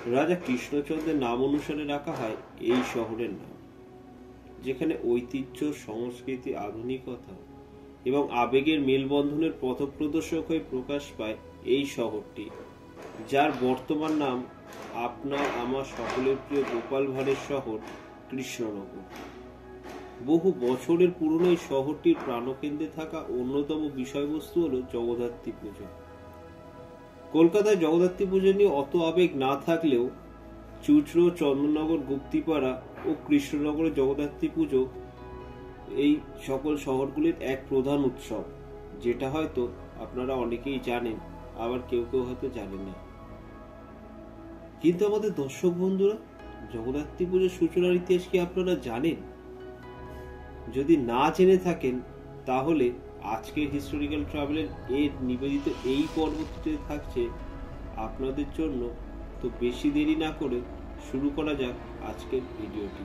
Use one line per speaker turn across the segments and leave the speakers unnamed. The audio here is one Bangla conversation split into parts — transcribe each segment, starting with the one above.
রাজা কৃষ্ণচন্দ্রের নাম অনুসারে রাখা হয় এই শহরের নাম, যেখানে ঐতিহ্য, সংস্কৃতি, আধুনিকতা এবং আবেগের মেলবন্ধনের পথপ্রদর্শক হয়ে প্রকাশ পায় এই শহরটি, যার বর্তমান নাম আপনার আমার সকলের প্রিয় গোপাল ভাঁড়ের শহর কৃষ্ণনগর। বহু বছরের পুরনো এই শহরটির প্রাণকেন্দ্রে থাকা অন্যতম বিষয়বস্তু হল জগদ্ধাত্রী পুজো। কলকাতায় জগদ্ধাত্রী পুজো নিয়ে অত আবেগ না থাকলেও চুঁচড়ো, চন্দননগর, গুপ্তিপাড়া ও কৃষ্ণনগরের জগদ্ধাত্রী পুজো এই সকল শহরগুলির এক প্রধান উৎসব, যেটা হয়তো আপনারা অনেকেই জানেন, আবার কেউ কেউ হয়তো জানেন না। কিন্তু আমাদের দর্শক বন্ধুরা, জগদ্ধাত্রী পুজোর সূচনার ইতিহাস কি আপনারা জানেন? যদি না জেনে থাকেন, তাহলে আজকের হিস্টোরিক্যাল ট্রাভেলের এর নিবেদিত এই পর্বটিতে থাকছে আপনাদের জন্য। তো বেশি দেরি না করে শুরু করা যাক আজকের ভিডিওটি।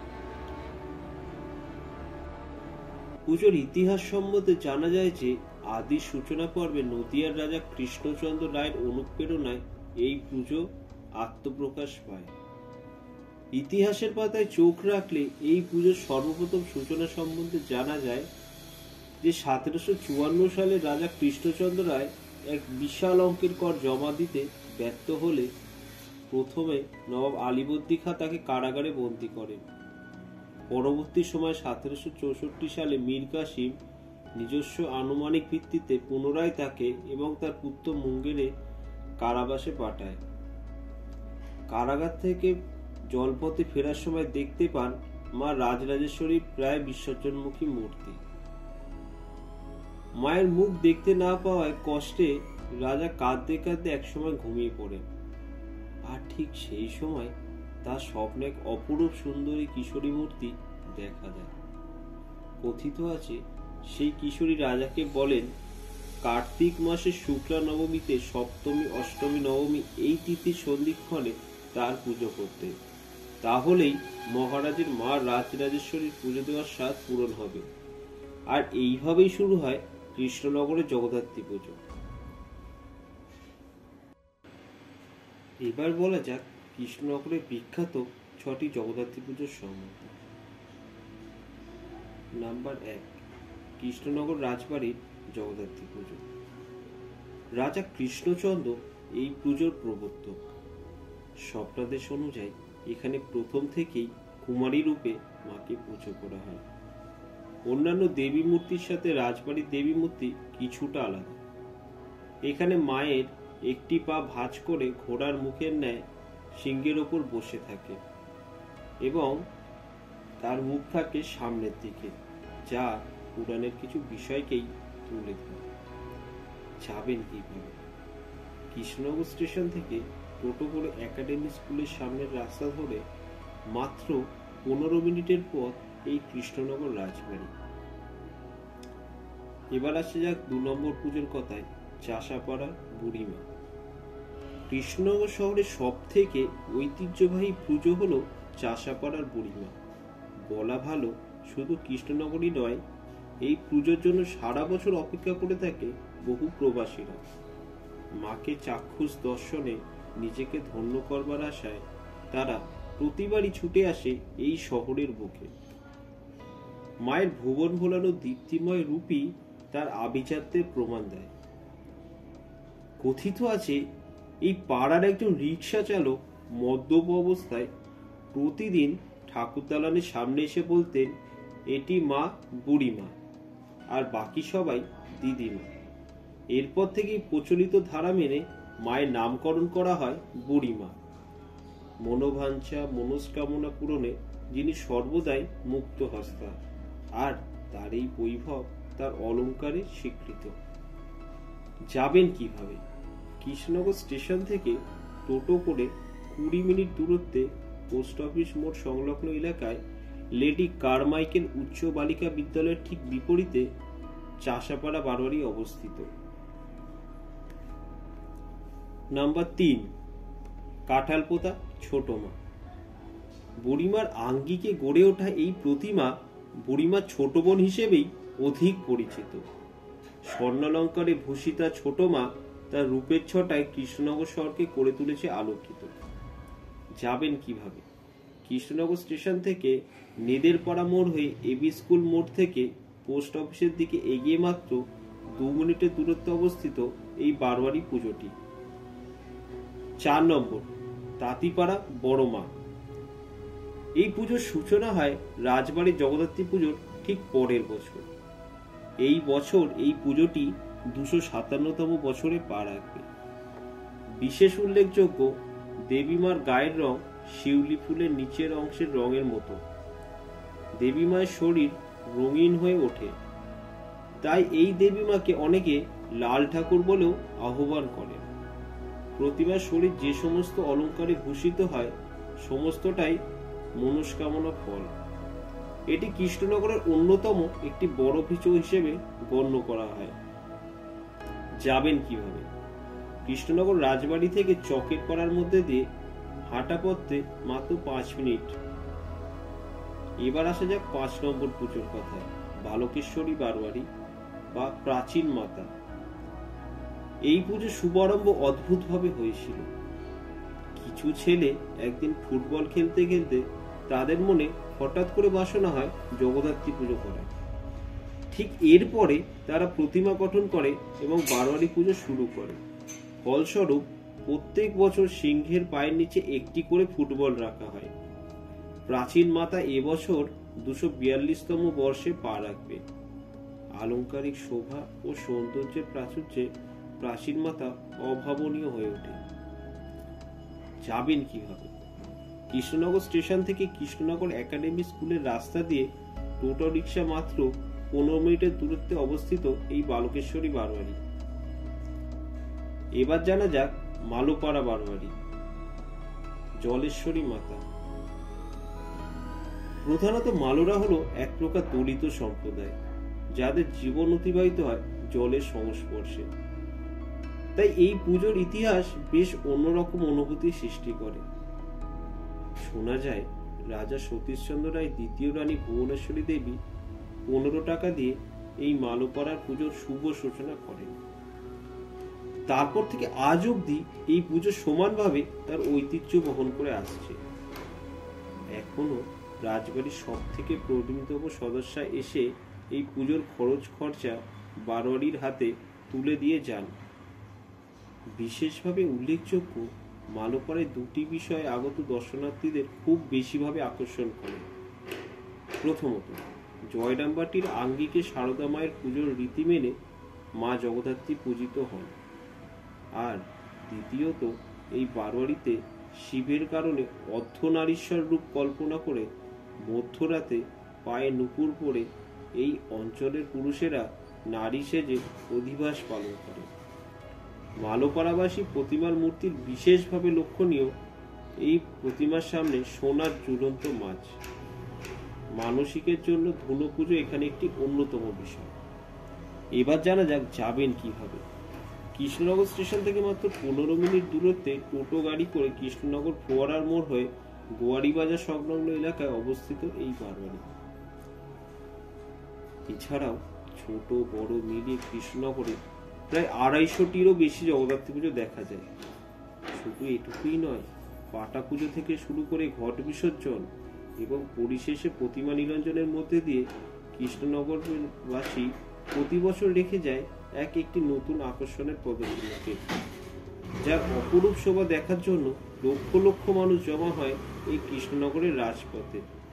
পুজোর ইতিহাস সম্বন্ধে জানা যায় যে আদি সূচনা পর্বে নদিয়ার রাজা কৃষ্ণচন্দ্র রায়ের অনুপ্রেরণায় এই পুজো আত্মপ্রকাশ পায়। ইতিহাসের পাতায় চোখ রাখলে এই পুজোর সর্বপ্রথম সূচনা সম্বন্ধে জানা যায় যে 1754 সালে রাজা কৃষ্ণচন্দ্র রায় এক বিশাল অঙ্কের কর জমা দিতে ব্যর্থ হলে প্রথমে নবাব আলীবর্দী খাঁ তাকে কারাগারে বন্দী করেন। পরবর্তী সময় 1764 সালে মীর কাসিম নিজস্ব আনুমানিক ভিত্তিতে পুনরায় তাকে এবং তার পুত্র মুঙ্গেরে কারাবাসে পাঠায়। কারাগার থেকে জলপথে ফেরার সময় দেখতে পান মা রাজরাজেশ্বরীর প্রায় বিসর্জনমুখী মূর্তি। মায়ের মুখ দেখতে না পাওয়ায় কষ্টে রাজা কাঁদতে কাঁদতে একসময় ঘুমিয়ে পড়েন। আর ঠিক সেই সময় তার স্বপ্নে এক অপরূপ সুন্দরী কিশোরী মূর্তি দেখা দেয়। কথিত আছে সেই কিশোরী রাজাকে বলেন কার্তিক মাসের শুক্লা নবমীতে সপ্তমী, অষ্টমী, নবমী এই তিথির সন্ধিক্ষণে তার পুজো করতে, তাহলেই মহারাজের মা রাজরাজেশ্বরীর পুজো দেওয়ার স্বাদ পূরণ হবে। আর এইভাবেই শুরু হয় কৃষ্ণনগরের জগদ্ধাত্রী পুজো। এবার বলা যাক কৃষ্ণনগরের বিখ্যাত 6টি জগদ্ধাত্রী পুজোর সম্বন্ধে। নাম্বার 1, কৃষ্ণনগর রাজবাড়ির জগদ্ধাত্রী পুজো। রাজা কৃষ্ণচন্দ্র এই পুজোর প্রবর্তক। স্বপ্নাদেশ অনুযায়ী এখানে প্রথম থেকেই কুমারী রূপে মাকে পুজো করা হয়। অন্যান্য দেবী মূর্তির সাথে রাজবাড়ির দেবী মূর্তি কিছুটা আলাদা। এখানে মায়ের একটি পা ভাঁজ করে ঘোড়ার মুখের ন্যায় সিংহের ওপর বসে থাকে এবং তার মুখ থাকে সামনের দিকে, যা পুরাণের কিছু বিষয়কেই তুলে ধরে। যাবেন কিভাবে? কৃষ্ণনগর স্টেশন থেকে টোটো করে একাডেমি স্কুলের সামনের রাস্তা ধরে মাত্র 15 মিনিটের পথ এই কৃষ্ণনগর রাজবাড়ি। এবার আসে যাক 2 নম্বর পুজোর কথায়, চাষাপাড়ার বুড়িমা। কৃষ্ণনগর শহরের সব থেকে ঐতিহ্যবাহী পুজো হলো চাষাপাড়ার বুড়িমা। বলা ভালো, শুধু কৃষ্ণনগরই নয়, এই পুজোর জন্য সারা বছর অপেক্ষা করে থাকে বহু প্রবাসীরা। মাকে চাক্ষুষ দর্শনে নিজেকে ধন্য করবার আশায় তারা প্রতিবারই ছুটে আসে এই শহরের বুকে। মায়ের ভুবন ভোলানো দীপ্তিময় রূপই তার আভিজাত্যের প্রমাণ দেয়। কথিত আছে এই পাড়ার একজন রিক্সা চালক মদ্যপ অবস্থায় প্রতিদিন ঠাকুর দালানের সামনে এসে বলতেন, এটি মা বুড়িমা, আর বাকি সবাই দিদিমা। এরপর থেকেই প্রচলিত ধারা মেনে মায়ের নামকরণ করা হয় বুড়িমা। মনোবাঞ্ছা, মনস্কামনা পূরণে যিনি সর্বদাই মুক্ত হস্তা, আর তার এই বৈভব তার অলঙ্কারে স্বীকৃত। যাবেন কিভাবে? কৃষ্ণনগর স্টেশন থেকে টোটো করে 20 মিনিট দূরত্বে পোস্ট অফিস মোড় সংলগ্ন এলাকায় লেডি কারমাইকেল উচ্চ বালিকা বিদ্যালয়ের ঠিক বিপরীতে চাষাপাড়া বারোয়ারি অবস্থিত। নাম্বার 3, কাঁঠালপোতা ছোট মা। বুড়িমার আঙ্গিকে গড়ে ওঠা এই প্রতিমা বুড়িমার ছোট বোন হিসেবেই অধিক পরিচিত। স্বর্ণালঙ্কারে ভূষিতা ছোট মা তার রূপের ছটায় কৃষ্ণনগর শহরকে করে তুলেছে আলোকিত। যাবেন কিভাবে? কৃষ্ণনগর স্টেশন থেকে নেদেরপাড়া মোড় হয়ে এবি স্কুল মোড় থেকে পোস্ট অফিসের দিকে এগিয়ে মাত্র 2 মিনিটের দূরত্বে অবস্থিত এই বারোয়ারি পুজোটি। 4 নম্বর, তাঁতিপাড়া বড় মা। এই পুজোর সূচনা হয় রাজবাড়ির জগদ্ধাত্রী পুজোর ঠিক পরের বছর। এই বছর এই পুজোটি 257তম বছরে পা রাখবে। বিশেষ উল্লেখযোগ্য, দেবীমার গায়ের রং শিউলি ফুলের নিচের অংশের রঙের মতো। দেবীমায়ের শরীর রঙিন হয়ে ওঠে, তাই এই দেবীমাকে অনেকে লাল ঠাকুর বলেও আহ্বান করেন। প্রতিমার শরীর যে সমস্ত অলঙ্কারে ভূষিত হয় সমস্তটাই মনস্কামনা ফল। এটি কৃষ্ণনগরের অন্যতম একটি বড় পুজো হিসেবে গণ্য করা হয়। যাবেন কিভাবে? কৃষ্ণনগর রাজবাড়ি থেকে চকের পাড়ার মধ্যে দিয়ে হাঁটা পথে মাত্র 5 মিনিট। এবার আসা যাক 5 নম্বর পুজোর কথা, বালকেশ্বরী বারোয়ারি বা প্রাচীন মাতা। এই পুজোর শুভারম্ভ অদ্ভুতভাবে হয়েছিল। কিছু ছেলে একদিন ফুটবল খেলতে খেলতে তাদের মনে হঠাৎ করে বাসনা হয় জগদ্ধাত্রী পুজো করার। ঠিক এরপরে তারা প্রতিমা গঠন করে এবং বারোয়ারি পুজো শুরু করে। ফলস্বরূপ প্রত্যেক বছর সিংহের পায়ের নিচে একটি করে ফুটবল রাখা হয়। প্রাচীন মাতা এবছর 242তম বর্ষে পা রাখবে। আলংকারিক শোভা ও সৌন্দর্যের প্রাচুর্যে প্রাচীন মাতা অভাবনীয় হয়ে ওঠে। যাবেন কিভাবে? কৃষ্ণনগর স্টেশন থেকে কৃষ্ণনগর একাডেমি স্কুলের রাস্তা দিয়ে টোটো রিক্সা মাত্র 15 মিনিটের দূরত্বে অবস্থিত এই বালকেশ্বরী বারোয়ারি। এবার জানা যাক মালোপাড়া বারোয়ারি, জলেশ্বরী মাতা। প্রধানত মালোরা হলো এক প্রকার দলিত সম্প্রদায়, যাদের জীবন অতিবাহিত হয় জলের সংস্পর্শে। তাই এই পুজোর ইতিহাস বেশ অন্যরকম অনুভূতি সৃষ্টি করে। শোনা যায় রাজা সতীশচন্দ্র রায় দ্বিতীয় রানী ভুবনেশ্বরী দেবী 15 টাকা দিয়ে এই মালোপাড়ার পুজোর শুভ সূচনা করেন। তারপর থেকে আজ অবধি এই পুজো সমানভাবে তার ঐতিহ্য বহন করে আসছে। এখনো রাজবাড়ির সব থেকে প্রবীণতম সদস্য এসে এই পুজোর খরচ খরচা বারোয়ারির হাতে তুলে দিয়ে যান। বিশেষভাবে উল্লেখযোগ্য, মালোপাড়ায় 2টি বিষয় আগত দর্শনার্থীদের খুব বেশিভাবে আকর্ষণ করে। প্রথমত, জয়রামবাটির আঙ্গিকে সারদা মায়ের পুজোর রীতি মেনে মা জগদ্ধাত্রী পূজিত হন। আর দ্বিতীয়ত, এই বারোয়ারিতে শিবের কারণে অর্ধনারীশ্বর রূপ কল্পনা করে মধ্যরাতে পায়ে নুপুর পরে এই অঞ্চলের পুরুষেরা নারী সেজে অধিবাস পালন করে। মালোপাড়াবাসী প্রতিমার মূর্তির বিশেষভাবে লক্ষণীয় এই প্রতিমার সামনে সোনার ঝুলন্ত মাছ। মানসিকের জন্য ধনু পুজো এখানে একটি অন্যতম বিষয়। এবার জানা যাক যাবেন কিভাবে। কৃষ্ণনগর স্টেশন থেকে মাত্র 15 মিনিট দূরত্বে টোটো গাড়ি করে কৃষ্ণনগর ফোয়ারার মোড় হয়ে গোয়ারি বাজার সংলগ্ন এলাকায় অবস্থিত এই বারোয়ারি। এছাড়াও ছোট বড় মিলিয়ে কৃষ্ণনগরে প্রায় 250টিরও বেশি জগদ্ধাত্রী পুজো দেখা যায়। শুধু এটুকুই নয়, পাটা পুজো থেকে শুরু করে ঘট বিসর্জন এবং পরিশেষে প্রতিমা নিরঞ্জনের মধ্যে দিয়ে কৃষ্ণনগরবাসী প্রতি বছর রেখে যায় একটি নতুন আকর্ষণের পদচিহ্নকে, যার অপরূপ শোভা দেখার জন্য লক্ষ লক্ষ মানুষ জমা হয় এই কৃষ্ণনগরের রাজপথে।